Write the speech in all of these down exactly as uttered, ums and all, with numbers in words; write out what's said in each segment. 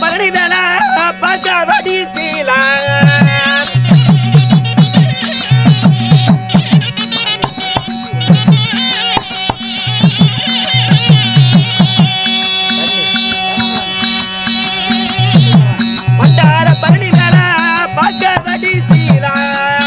பரணி வேலை பச்சவடி சீலா பண்டார பரணி வேலை பச்சவடி சீலா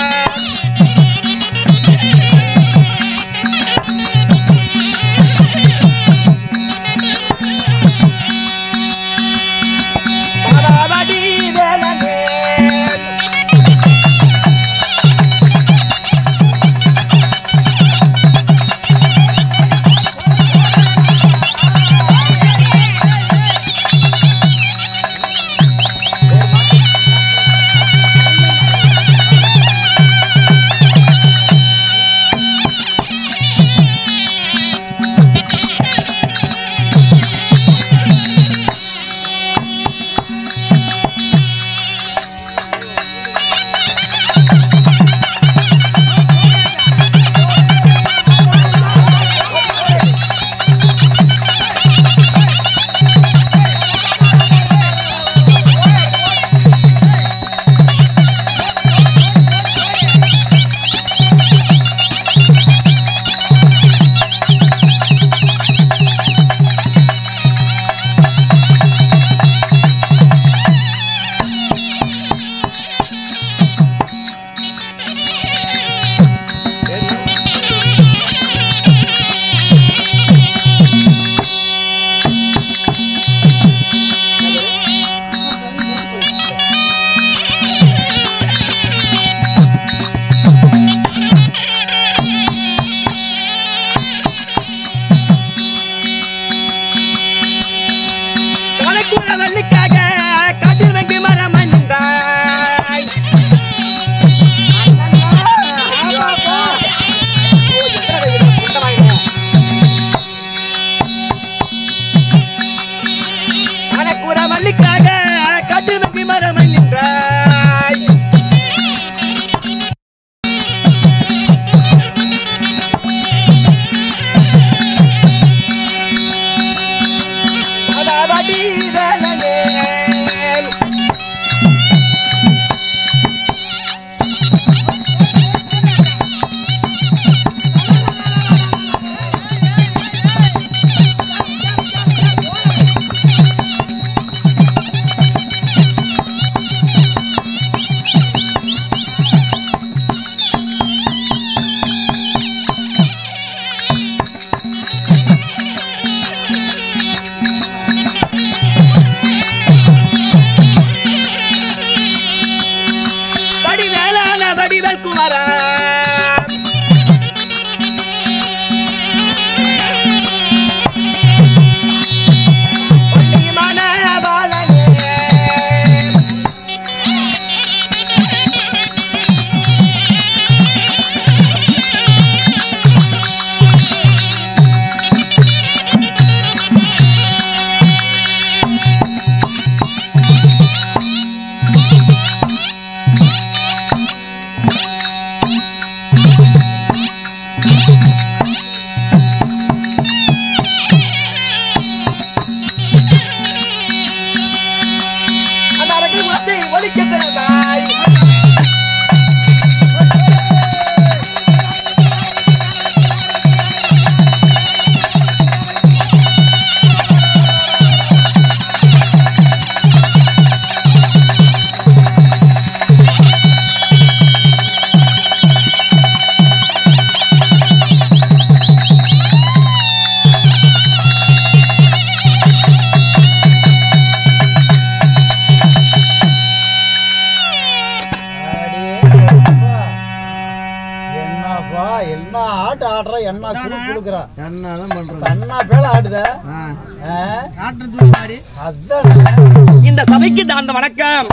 இந்த சபைக்கு தாழ்ந்த வணக்கம்.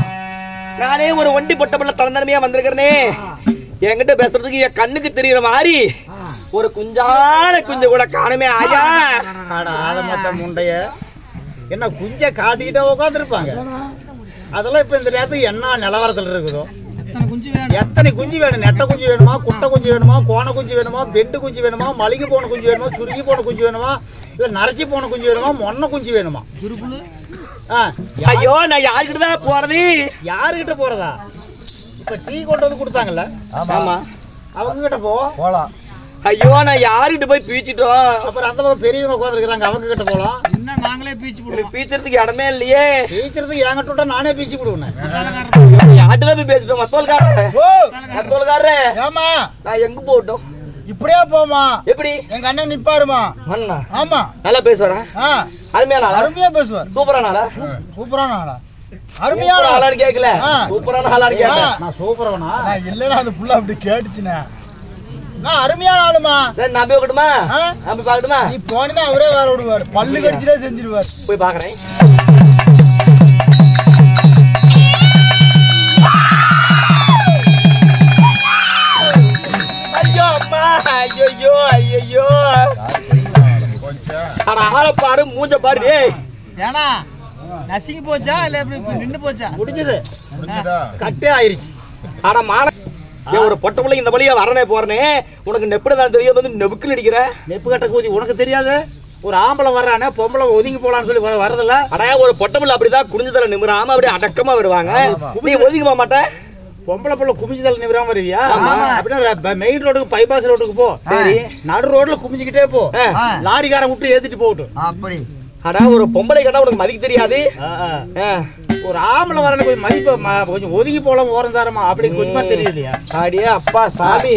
நானே ஒரு ஒண்டி பொட்டப்பள்ள தலந்தன்மையா வந்திருக்கிறேனே. என்கிட்ட பேசுறதுக்கு என் கண்ணுக்கு தெரியற மாதிரி ஒரு குஞ்சான குஞ்சு கூட காணுமே. ஆயா ஆதமத்த முண்டைய என்ன குஞ்ச காட்டிக்கிட்டே உட்காந்து இருப்பாங்க. அதெல்லாம் இப்ப இந்த நேரத்துக்கு என்ன நிலவரத்துல இருக்குதோ. எத்தனை குஞ்சு வேணும்? நெட்ட குஞ்சு வேணுமா, குட்டை குஞ்சு வேணுமா, கோண குஞ்சு வேணுமா, பெண்டு குஞ்சு வேணுமா, மளிகை போன குஞ்சு வேணுமா, சுருகி போன குஞ்சு வேணுமா, இல்ல நரைச்சி போன குஞ்சு வேணுமா, மொன்ன குஞ்சு வேணுமா? ஐயோ நான் யாருக்கிட்டதான் போறது? யாருகிட்ட போறதா? இப்ப டீ கொண்டு வந்து கொடுத்தாங்கல்ல, ஆமா, அவங்க கிட்ட போ போலாம். ஐயோ நான் யாருக்கிட்ட போய் பீச்சிட்டோம்? அப்புறம் அந்த பக்கம் பெரியவங்க உட்காந்துருக்காங்க, அவங்க கிட்ட போலாம். என்ன நாங்களே பீச்சு போடுவோம். பீச்சறதுக்கு இடமே இல்லையே. பீச்சறதுக்கு என்கிட்ட விட்டா நானே பீச்சு போடுவேன். யார்கிட்ட போய் பேசிட்டோம்? மத்தோல்காரே, மத்தோல்காரே, ஏமா நான் எங்க போட்டோம்? இப்படியே போமா. எப்படி? எங்க அண்ணன் நிப்பாருமா. அண்ணா ஆமா, நல்லா பேசுவாரா? அருமையான ஆளா? அருமையா பேசுவார். சூப்பரான ஆளா? சூப்பரான ஆளா? அருமையான ஆளான்னு கேட்கல, சூப்பரான ஆளான்னு கேட்டேன். நான் சூப்பரவனா? நான் இல்லடா, அந்த புள்ள அப்படி கேட்டுச்சுனே. நான் அருமையான ஆளுமா. நான் போய் விடட்டுமா? நான் போய் பார்க்கட்டுமா? நீ போனா அவரே வேற விடுவார், பல்லு கடிச்சிட்டே செஞ்சிருவார். போய் பாக்குறேன். ஐயோ அம்மா, ஐயோ ஐயோ, ஆளை பாரு, மூஞ்ச பாரு. ஏன்னா நசிங்கி போச்சா இல்ல எப்படி நின்று போச்சா? முடிஞ்சது, கட்டே ஆயிருச்சு. ஆனா மான ஒரு பொட்ட பிள்ளை இந்த வழியா வரனே போறனே, உனக்கு நெப்புதான் தெரியாது, வந்து நெப்புக்குள் அடிக்கிற. நெப்பு கட்ட கூதி உனக்கு தெரியாது? ஒரு ஆம்பளை வர்றானே, பொம்பளை ஒதுங்கி போலான்னு சொல்லி வரதில்ல. ஆனா ஒரு பொட்ட பிள்ளை அப்படிதான் குடிஞ்சு தர நிமிராம அப்படியே அடக்கமா வருவாங்க. நீ ஒதுங்கி போக மாட்டேன். பொம்பளை பிள்ளை குமிஞ்சுதல் நிமிராம வருவியா? அப்படின்னா மெயின் ரோடுக்கு, பைபாஸ் ரோடுக்கு போ. சரி, நடு ரோட்ல குமிஞ்சுக்கிட்டே போ, லாரிக்காரன் விட்டு ஏத்திட்டு போகட்டும். அப்படி ஆனா ஒரு பொம்பளை கேட்டா உனக்கு மதிக்க தெரியாது. ஒரு ஆம்பளை வரணும் கொஞ்சம் மதிப்பு, கொஞ்சம் ஒதுங்கி போலாம், ஓரம் தாரமா அப்படி கொஞ்சமா தெரியலையா? அடியே அப்பா சாமி,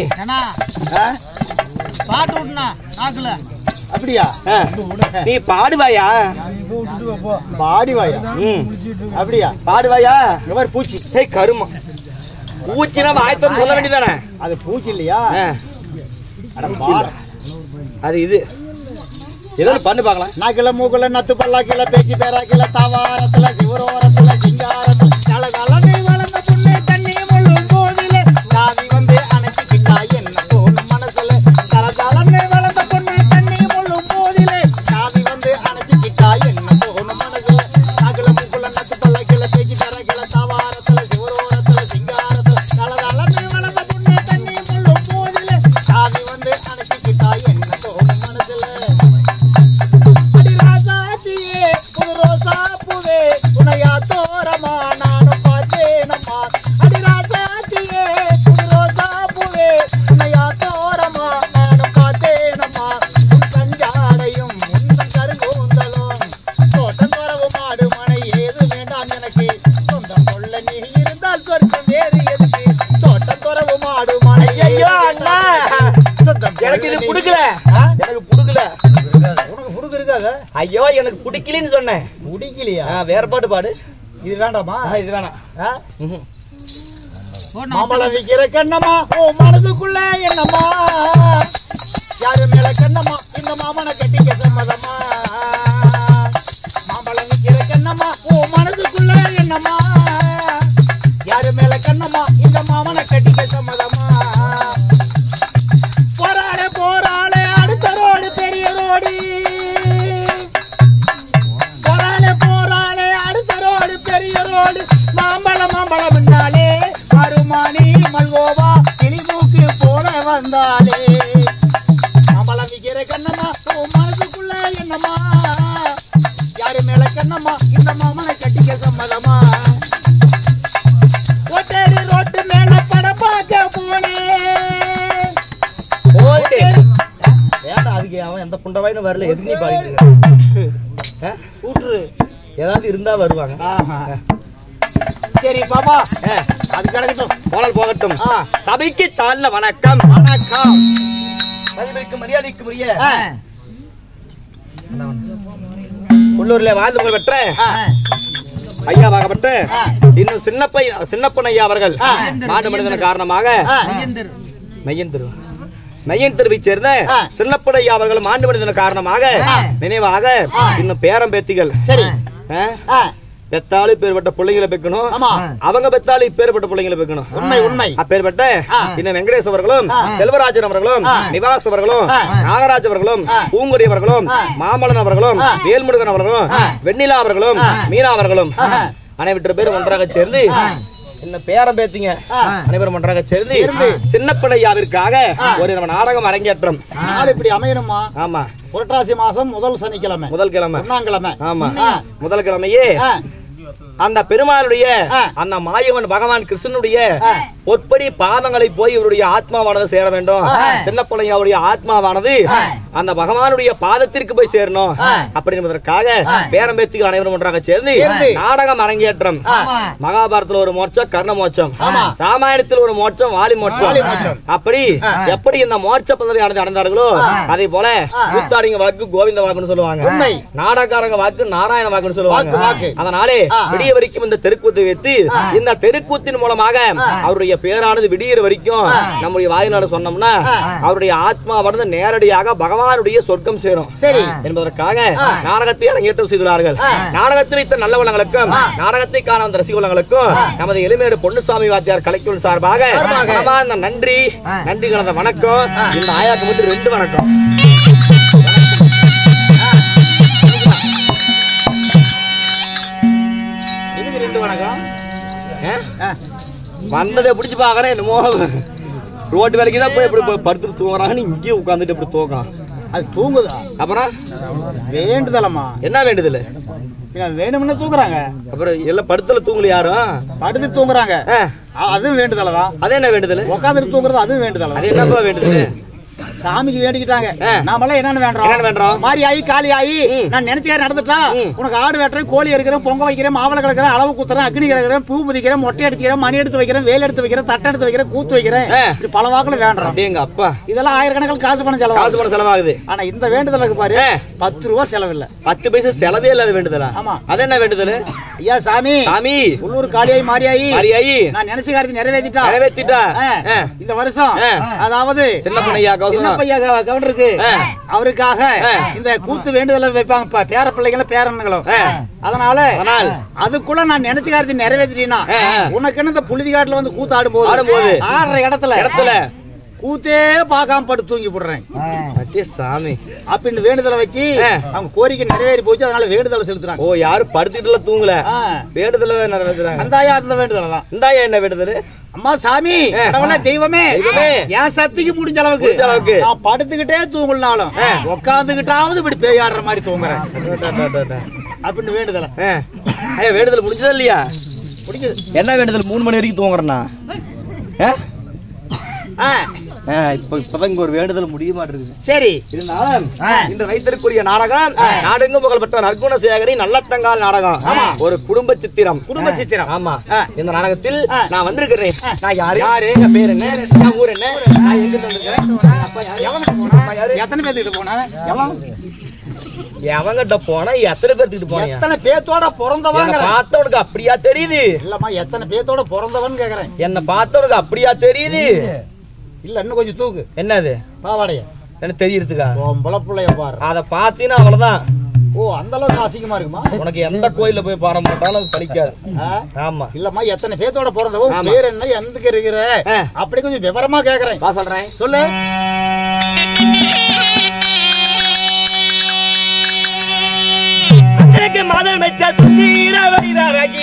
பாட்டு விட்டுனா நாக்குல. அப்படியா? நீ பாடுவாயா? பாடிவாயா? அப்படியா? பாடுவாயா? இந்த மாதிரி பூச்சி. ஏய் கருமா, பூச்சினா வாய்த்தோன்னு சொல்ல வேண்டியதானே? அது பூச்சி இல்லையா? அது இது ஏதோ பண்ணு பாக்கலாம். நாக்கில மூக்குல நத்து பல்லாக்கில பேச்சு பேராக்கில தாவாரத்துல சிவரோரத்துல சிங்காரத்துல கலகலனை வளர்ந்த புண்ணே தண்ணி முள்ளும் போதிலே சாமி வந்து அணைச்சிக்கிட்டா என்ன தோணும் மனசுல. கலகலனை வளர்ந்த புண்ணே தண்ணி முள்ளும் போதிலே சாமி வந்து அணைச்சிக்கிட்டா என்ன தோணும் மனசுல. நாக்கில மூக்குல நத்து பல்லாக்கில பேச்சு பேராக்கில தாவாரத்துல சிவரோரத்துல சிங்காரத்துல கலகலனை வளர்ந்த புண்ணே தண்ணி முள்ளும் போதிலே சாமி வந்து அணைச்சிக்கிட்டா என்ன தோணும் மனசுல. உனையா தோரமா நானும் பார்த்தேனம்மா, அடிராசாத்தியே புதுரோசா பூவே உனையா தோரமா நானும் பார்த்தேனம்மா. உன் கஞ்சாடையும் உன் கருங்கூந்தலும் தோட்டம் துறவு மாடு மனை ஏது வேண்டாம் எனக்கு. சொந்தம் கொள்ள நீ இருந்தால் சொர்க்கம் வேறு எதுக்கு. தோட்டம் துறவு மாடு மனை ஐயோ அண்ணா, எனக்கு இது புடுக்கல, எனக்கு புடுக்கல. உனக்கு புடுக்கிருக்காங்க? ஐயோ எனக்கு பிடிக்கலன்னு சொன்னேன். பிடிக்கலையா? வேற பாட்டு பாடு. இது வேண்டாமா? இது வேணாம். மாம்பழம் விக்கிற கண்ணம்மா ஓ மனதுக்குள்ள என்னம்மா, யாரு மேல கண்ணம்மா இந்த மாமனை கட்டிக்க சம்மதமா. மாம்பழம் விக்கிற கண்ணம்மா ஓ மனதுக்குள்ள என்னம்மா, யாரு மேல கண்ணம்மா இந்த மாமனை கட்டிக்க சம்மதமா. போராளே போராளே அடுத்த ரோடு பெரிய ரோடு, போராளே போராளே அடுத்த ரோடு பெரிய ரோடு. மாம்பழம் மாம்பழம் முன்னாலே அருமானி மல்கோவா கிளிமூக்கு போல வந்தாலே. மாம்பழம் விக்கிற கண்ணம்மா உன் மனசுக்குள்ள என்னம்மா, யாரு மேல கண்ணம்மா இந்த மாமனை கட்டிக்க சம்மதமா. ஒட்டேரி ரோட்டு மேல பட பார்க்க போனேன். அதுக்கு அவன் எந்த புண்டவாயினும் வரல, எதுக்கு நீ பாடிட்டு கூட்டுரு ஏதாவது இருந்தா வருவாங்க. சரி பாப்பா, அது கிடக்கட்டும், போனல் போகட்டும். சபைக்கு தாழ்ந்த வணக்கம். வணக்கம். சபைக்கு மரியாதைக்கு உரிய உள்ளூர்ல வாழ்ந்து போய் பெற்ற ஐயாவாகப்பட்ட இன்னும் சின்னப்பை சின்னப்பன் ஐயா அவர்கள் மாடு மனிதன காரணமாக மையன் தெரு மையன் தெருவை சேர்ந்த சின்னப்பன் ஐயா அவர்கள் மாண்டு மனிதன காரணமாக நினைவாக இன்னும் பேரம் பேத்திகள் பெத்தாலு பேர்பட்ட பிள்ளைங்களை பெக்கணும், அவங்க பெத்தாலு பேர்பட்ட பிள்ளைங்களை பெக்கணும். உண்மை உண்மை. அப்பேற்பட்ட இன்னும் வெங்கடேஷ் அவர்களும் செல்வராஜன் அவர்களும் நிவாஸ் அவர்களும் நாகராஜ் அவர்களும் பூங்குடி அவர்களும் மாமலன் அவர்களும் வேல்முருகன் அவர்களும் வெண்ணிலா அவர்களும் மீனா அவர்களும் அனைவற்ற பேர் ஒன்றாக சேர்ந்து என்ன பேரம் பேத்திங்க அனைவரும் பண்றாங்க சேர்ந்து சின்ன பிள்ளையாவிற்காக ஒரு நம்ம நாடகம் அரங்கேற்றம் நாள் இப்படி அமையணுமா? ஆமா, புரட்டாசி மாசம் முதல் சனிக்கிழமை, முதல் கிழமை, ஒன்னாம் கிழமை. ஆமா, முதல் கிழமையே அந்த பெருமாளுடைய அந்த மாயவன் பகவான் கிருஷ்ணனுடைய பொற்படி பாதங்களை போய் இவருடைய ஆத்மாவானது சேர வேண்டும். சின்ன பிள்ளையாவுடைய ஆத்மாவானது அந்த பகவானுடைய பாதத்திற்கு போய் சேரணும் அப்படி என்பதற்காக பேரம்பேத்திகள் அனைவரும் ஒன்றாக சேர்ந்து நாடகம் அரங்கேற்றம். மகாபாரதத்துல ஒரு மோட்சம் கர்ண மோட்சம், ராமாயணத்தில் ஒரு மோட்சம் வாலி மோட்சம். அப்படி எப்படி இந்த மோட்ச பதவி அடைந்தார்களோ அதே போல கூத்தாடிங்க வாக்கு கோவிந்த வாக்குன்னு சொல்லுவாங்க, நாடகாரங்க வாக்கு நாராயண வாக்குன்னு சொல்லுவாங்க. அதனாலே விடிய வரைக்கும் இந்த தெருக்கூத்து வைத்து இந்த தெருக்கூத்தின் மூலமாக அவருடைய பேரானது விடியற வரைக்கும் நம்முடைய வாயினால சொன்னோம்னா அவருடைய ஆத்மாவானது நேரடியாக பகவானுடைய சொர்க்கம் சேரும் என்பதற்காக நாடகத்தை அரங்கேற்றம் செய்துள்ளார்கள். நாடகத்தில் வைத்த நல்லவளங்களுக்கும் நாடகத்தை காண வந்த ரசிகர்களுக்கும் நமது எளிமையோடு பொன்னுசாமி வாத்தியார் கலைக்குழு சார்பாக நன்றி நன்றி கலந்த வணக்கம். இந்த ஆயாக்கு மட்டும் ரெண்டு வணக்கம். வந்ததை பிடிச்சு பாக்குறேன், என்னமோ ரோட்டு வேலைக்கு தான் போய் எப்படி படுத்துட்டு தூங்குறாங்கன்னு இங்கே உட்காந்துட்டு எப்படி தூக்கம் அது தூங்குதா? அப்புறம் வேண்டுதலமா? என்ன வேண்டுதல்? வேணும்னு தூங்குறாங்க. அப்புறம் எல்லாம் படுத்தல தூங்கல, யாரும் படுத்து தூங்குறாங்க, அதுவும் வேண்டுதலதான். அது என்ன வேண்டுதல்? உட்காந்துட்டு தூங்குறது அதுவும் வேண்டுதல். அது என்னப்பா வேண்டுதல்? சாமிக்கு வேண்டிக்கிட்டாங்க. நாமெல்லாம் என்னன்னு வேண்டோம்? வேண்டோம் மாறி ஆகி காலி ஆகி நான் நினைச்சேன் நடந்துட்டா உனக்கு ஆடு வெட்டுறேன், கோழி இருக்கிறேன், பொங்க வைக்கிறேன், மாவளை கிடக்கிறேன், அளவு குத்துறேன், அக்னி கிடக்கிறேன், பூ புதிக்கிறேன், மொட்டை அடிச்சுக்கிறேன், மணி எடுத்து வைக்கிறேன், வேலை எடுத்து வைக்கிறேன், தட்டை எடுத்து வைக்கிறேன், கூத்து வைக்கிறேன், இப்படி பல வாக்குல வேண்டாம். எங்க அப்பா இதெல்லாம் ஆயிரக்கணக்கில் காசு பணம் செலவு காசு பணம் செலவாகுது. ஆனா இந்த வேண்டுதலுக்கு பாரு பத்து ரூபா செலவு இல்ல, பத்து பைசா செலவே இல்லாத வேண்டுதலா? ஆமா. அது என்ன வேண்டுதல்? ஐயா சாமி சாமி உள்ளூர் காளியாயி மாரியாயி மாரியாயி நான் நினைச்ச காரியத்தை நிறைவேற்றிட்டா நிறைவேற்றிட்டா இந்த வருஷம். அதாவது சின்ன பையா கவுண்டர் அவருக்காக இந்த கூத்து வேண்டுதல வைப்பாங்க பேர பிள்ளைகள பேரன்களும். அதனால அதுக்குள்ள நான் நினைச்ச காரியத்தை நிறைவேற்றினா உனக்கு என்ன இந்த புழுதி காட்டுல வந்து கூத்து ஆடும் போது ஆடுற இடத்துல இடத்துல கூத்தே பாக்காம படுத்து தூங்கி போடுறேன் சாமி அப்படின்னு வேண்டுதலை வச்சு அவங்க கோரிக்கை நிறைவேறி போச்சு. அதனால வேண்டுதலை செலுத்துறாங்க. ஓ யாரும் படுத்துட்டுல தூங்கல, வேண்டுதல நிறைவேற்றுறாங்க. அந்த ஐயா அந்த வேண்டுதல் தான். இந்த ஐயா என்ன வேண்டுதல்? அம்மா சாமி தெய்வமே என் சக்திக்கு முடிஞ்ச அளவுக்கு அளவுக்கு நான் படுத்துக்கிட்டே தூங்கலனாலும் உட்காந்துக்கிட்டாவது இப்படி பேயாடுற மாதிரி தூங்குறேன் அப்படின்னு வேண்டுதல. வேண்டுதல் முடிஞ்சதா இல்லையா? முடிஞ்சது. என்ன வேண்டுதல்? மூணு மணி வரைக்கும் தூங்குறேன்னா இப்ப இப்பதான் இங்க ஒரு வேண்டுதல் முடிய மாட்டிருக்கு. சரி இருந்தாலும் இன்று வைத்திருக்கூடிய நாடகம் நாடெங்கும் புகழ்பெற்ற நற்குண சேகரி நல்லத்தங்கால் நாடகம், ஒரு குடும்ப சித்திரம். குடும்ப சித்திரம். ஆமா. இந்த நாடகத்தில் நான் வந்திருக்கிறேன். நான் யாரு யாரு என் பேர் என்ன, என் ஊர் என்ன, நான் எங்க வந்திருக்கிறேன், எத்தனை பேர்த்துக்கிட்ட போனேன், எவங்கிட்ட போனா எத்தனை பேர்த்துக்கிட்டு போனேன், எத்தனை பேத்தோட பிறந்தவன் பார்த்தவனுக்கு அப்படியா தெரியுது? இல்லம்மா எத்தனை பேத்தோட பிறந்தவன் கேக்குறேன். என்ன பார்த்தவனுக்கு அப்படியா தெரியுது? இல்ல இன்னும் கொஞ்சம் தூக்கு. என்னது? பாவாடைய எனக்கு தெரியறதுக்கா? பிள்ளைய பாரு, அதை பாத்தீங்கன்னா அவ்வளவுதான். ஓ அந்த அளவுக்கு அசிங்கமா இருக்குமா? உனக்கு எந்த கோயில போய் பாடம் போட்டாலும் அது பலிக்காது. ஆமா. இல்லம்மா எத்தனை பேத்தோட பிறந்தவோ பேர் என்ன, எந்துக்கு இருக்கிற அப்படி கொஞ்சம் விவரமா கேக்குறேன். நான் சொல்றேன் சொல்லு. மதம் வச்ச சுந்தீர வைரகி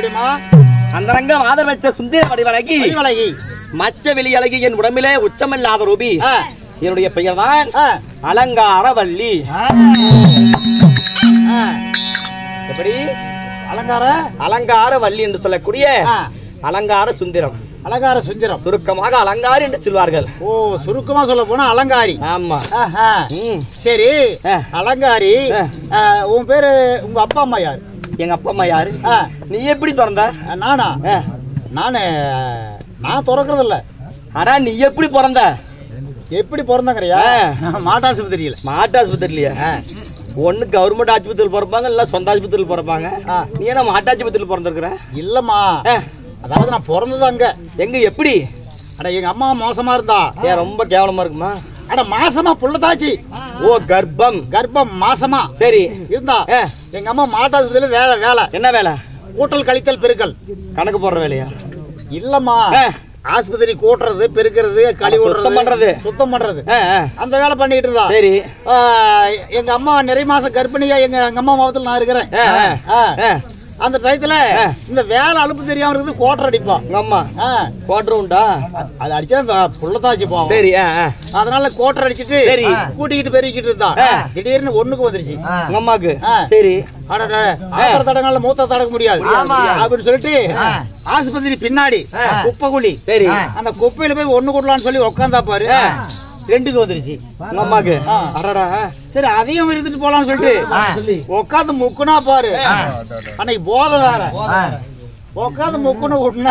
விஷயமா? அந்தரங்க மாதர் வச்ச சுந்தர வடிவழகி வடிவழகி மச்ச வெளி அழகி என் உடம்பிலே உச்சமில்லாத ரூபி. ஆ. என்னுடைய பெயர் தான் ஆ. அலங்காரவல்லி. ஆ. எப்படி? அலங்கார அலங்காரவல்லி என்று சொல்லக்கூடிய ஆ. அலங்கார சுந்தரம், அலங்கார சுந்தரம், சுருக்கமாக அலங்காரி என்று சொல்வார்கள். ஓ, சுருக்கமா சொல்ல போனா அலங்காரி. ஆமா. ஆஹா. ம். சரி, ஆ. அலங்காரி. ஆ. ஆ, உன் பேரு, உங்க அப்பா அம்மா யாரு? எங்க அப்பா அம்மா யாரு? ஆ. நீ எப்படி திறந்த? நானா? ஆ. நானு நான் திறக்கிறது இல்ல. ஆனா நீ எப்படி பிறந்த? எப்படி பிறந்தாங்கறியா? மாட்டாஸ்பத்திரியில. மாட்டாஸ்பத்திரியில? ஒண்ணு கவர்மெண்ட் ஆஸ்பத்திரியில் பிறப்பாங்க, இல்ல சொந்த ஆஸ்பத்திரியில் பிறப்பாங்க. நீ என்ன மாட்டாஸ்பத்திரியில் பிறந்திருக்கிற? இல்லம்மா, அதாவது நான் பிறந்தது அங்க. எங்க? எப்படி? அட எங்க அம்மா மோசமா இருந்தா. ஏன் ரொம்ப கேவலமா இருக்குமா? அட மாசமா புள்ளதாச்சி. ஓ, கர்ப்பம். கர்ப்பம் மாசமா. சரி. இருந்தா எங்க அம்மா மாட்டாஸ்பத்திரியில வேலை. வேலை என்ன வேலை? கூட்டல் கழித்தல் பெருக்கல். கணக்கு போடுற வேலையா? இல்லம்மா, ஆஸ்பத்திரி கூட்டுறது, பெருக்கிறது, கழி சுத்தம் பண்றது, சுத்தம் பண்றது, அந்த வேலை பண்ணிட்டு இருந்தா. சரி. எங்க அம்மா நிறைய மாசம் கர்ப்பிணியா எங்க எங்க அம்மா மாவட்டத்தில் நான் இருக்கிறேன். அந்த டயத்துல இந்த வேலை அலுப்பு தெரியாம இருக்குது, கோட்டர் அடிப்பான் எங்க அம்மா. கோட்டர் உண்டா? அது அடிச்சா புள்ளதாச்சு போவோம். சரி. அதனால கோட்டர் அடிச்சுட்டு கூட்டிக்கிட்டு பெருக்கிட்டு இருந்தா திடீர்னு ஒண்ணுக்கு வந்துருச்சு எங்க அம்மாக்கு. சரி. ஆத்திர தடங்கள்ல மூத்த தடக்க முடியாது அப்படின்னு சொல்லிட்டு ஆஸ்பத்திரி பின்னாடி குப்பை குழி. சரி. அந்த குப்பையில போய் ஒண்ணு கூடலான்னு சொல்லி உட்காந்தா பாரு, ரெண்டுக்கு வந்துருச்சு எங்க அம்மாக்கு. சரி, அதையும் இருந்துட்டு போலான்னு சொல்லிட்டு உட்காந்து முக்குனா பாரு, அன்னைக்கு போதை வேற. உட்காந்து முக்குன்னு விட்டுன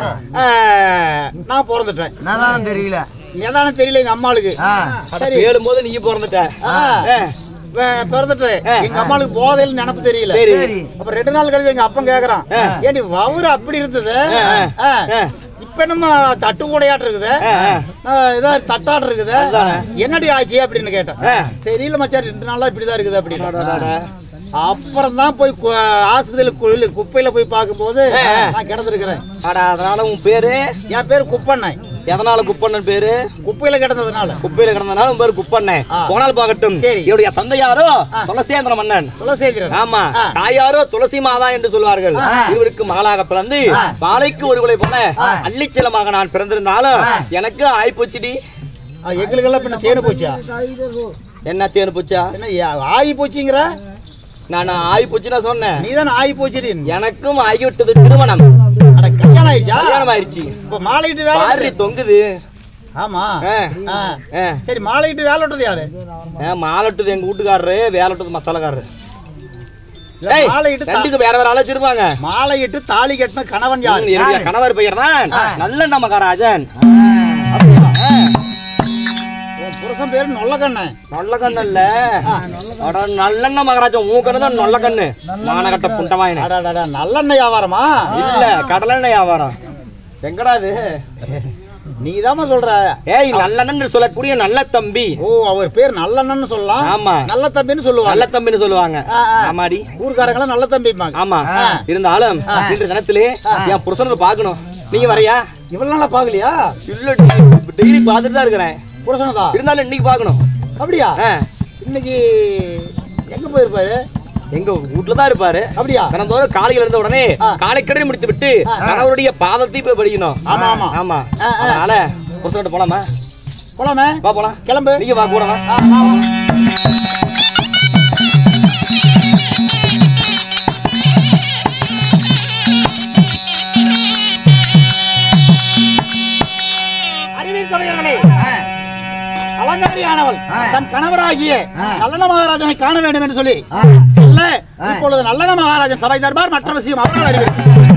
நான் பிறந்துட்டேன். தெரியல எதான தெரியல எங்க அம்மாளுக்கு. ஏழும் போது நீ பிறந்துட்ட. பிறந்துட்டு எங்க அம்மாளுக்கு போதையில நினைப்பு தெரியல. அப்ப ரெண்டு நாள் கழிச்சு எங்க அப்பன் கேக்குறான், ஏண்டி வவுறு அப்படி இருந்தது, இப்ப நம்ம தட்டு கூடையாட்டு இருக்குது, ஏதாவது தட்டாட்டு இருக்குது, என்னடி ஆச்சு அப்படின்னு கேட்டேன். தெரியல மச்சான், ரெண்டு நாளா இப்படிதான் இருக்குது அப்படின்னு. அப்புறம் தான் போய் ஆஸ்பத்திரியில குப்பையில போய் பார்க்கும் போது நான் கிடந்திருக்கிறேன். அதனால உன் பேரு? என் பேரு குப்பண்ணன். எதனால குப்பண்ணன் பேரு? குப்பையில கிடந்ததுனால. குப்பையில கிடந்ததுனால உன் பேரு குப்பண்ணன். போனால் பார்க்கட்டும். என்னுடைய தந்தையாரோ துளசேந்திர மன்னன். துளசேந்திரன். ஆமா. தாயாரோ துளசி மாதா என்று சொல்வார்கள். இவருக்கு மகளாக பிறந்து பாலைக்கு ஒரு குலை போல அள்ளிச்சலமாக நான் பிறந்திருந்தாலும் எனக்கு ஆய்போச்சுடி. எங்களுக்கு எல்லாம் பின்ன தேனு போச்சா? என்ன தேனு போச்சா? என்ன ஆயி போச்சுங்கிற? நான் ஆயி போச்சு நான் சொன்னேன், நீ தானே ஆயி போச்சு. எனக்கும் ஆகிவிட்டது திருமணம். கல்யாணம் ஆயிடுச்சா? கல்யாணம் ஆயிடுச்சு. இப்ப மாலையிட்டு வேலை தொங்குது. ஆமா. சரி, மாலையிட்டு வேலை விட்டது யாரு? மாலைட்டது எங்க வீட்டுக்காரரு, வேலை விட்டது மசாலக்காரரு. மாலையிட்டு வேற வேற அழைச்சிருப்பாங்க. மாலையிட்டு தாலி கட்டின கணவன் யாரு? கணவர் பெயர் தான் நல்லெண்ண மகாராஜன். புருஷன் பேரு நொல்லக்கண்ணன். நொல்லக்கண்ணு இல்ல, நல்லெண்ண மகாராஜன். உன் கண்ணு தான் நொல்லக்கண்ணு. மானகட்ட புண்டமாயின. நல்லெண்ணெய் வியாபாரமா? இல்ல, கடலெண்ணெய் வியாபாரம். எங்கடா இது? நீதாம சொல்ற. ஏய், நல்லண்ணன் சொல்லக்கூடிய நல்ல தம்பி. ஓ, அவர் பேர் நல்லண்ணன் சொல்லலாம். ஆமா, நல்ல தம்பின்னு சொல்லுவாங்க. நல்ல தம்பின்னு சொல்லுவாங்க. ஆமாடி, ஊர்க்காரங்க நல்ல தம்பி. ஆமா. இருந்தாலும் இன்று தினத்திலே என் புருஷனை பாக்கணும். நீங்க வரையா? இவ்வளவு நாளா பாக்கலையா? இல்ல, டெய்லி பாத்துட்டு தான் இருக்கிறேன் புருஷனதா. இருந்தாலும் இன்னைக்கு பாக்கணும். அப்படியா? இன்னைக்கு எங்க போயிருப்பாரு? எங்க வீட்டுலதான் இருப்பாரு. அப்படியா? தினந்தோறும் காலையில இருந்த உடனே காலை கடனை முடித்து விட்டு கணவருடைய பாதத்தை போய் படிக்கணும். ஆமா ஆமா ஆமா. அதனால புருஷன்கிட்ட போலாமா? போலாமே. வா போலாம். கிளம்பு. நீங்க வா கூட. அறிவியல் சபையர்களே, அலங்காரியானவள் தன் கணவராகிய நல்ல மகாராஜனை காண வேண்டும் என்று சொல்லி செல்ல இப்பொழுது நல்ல மகாராஜன் சபை தர்பார் மற்ற விஷயம் அவர்கள் அறிவித்தார்.